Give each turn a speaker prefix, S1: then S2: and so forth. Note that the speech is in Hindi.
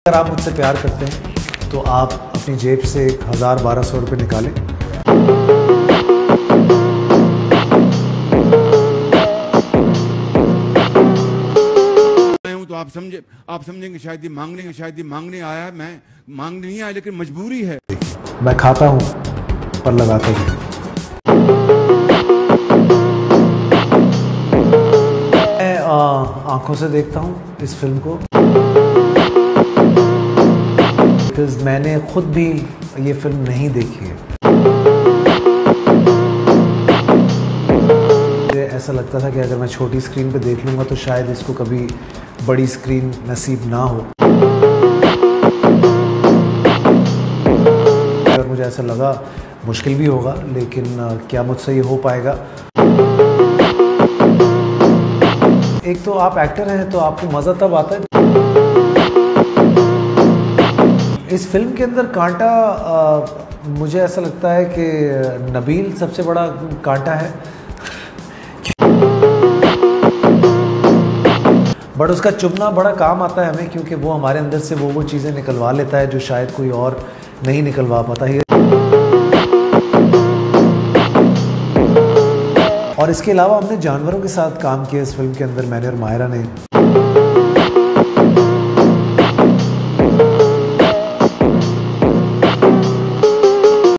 S1: अगर आप मुझसे प्यार करते हैं तो आप अपनी जेब से 1000-1200 रुपये निकालें।
S2: तो आप समझेंगे शायद ये मांगने आया है। मैं मांगने नहीं आया, लेकिन मजबूरी है।
S1: मैं खाता हूँ पर लगाता भी। मैं आंखों से देखता हूँ इस फिल्म को, बिकॉज मैंने खुद भी ये फिल्म नहीं देखी है। मुझे ऐसा लगता था कि अगर मैं छोटी स्क्रीन पे देख लूँगा तो शायद इसको कभी बड़ी स्क्रीन नसीब ना हो। अगर मुझे ऐसा लगा मुश्किल भी होगा, लेकिन क्या मुझसे ये हो पाएगा? एक तो आप एक्टर हैं तो आपको मज़ा तब आता है। इस फिल्म के अंदर कांटा, मुझे ऐसा लगता है कि नबील सबसे बड़ा कांटा है, बट उसका चुभना बड़ा काम आता है हमें, क्योंकि वो हमारे अंदर से वो चीज़ें निकलवा लेता है जो शायद कोई और नहीं निकलवा पाता है। और इसके अलावा हमने जानवरों के साथ काम किया इस फिल्म के अंदर, मैंने और मायरा ने।